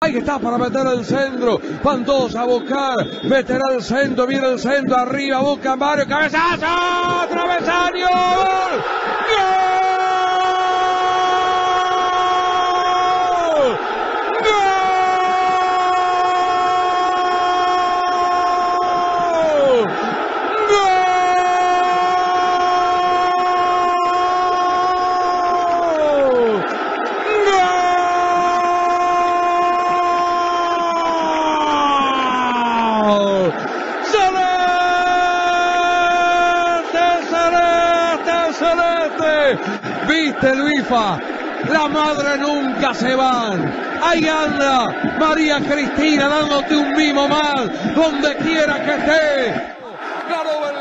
Ahí está para meter el centro. Van todos a buscar. Meterá el centro. Viene el centro. Arriba. Busca Mario. ¡Cabezazo! ¡Travesaño! ¡Gol! Viste, Luifa, la madre nunca se van. Ahí anda María Cristina dándote un mimo más donde quiera que esté. Ganó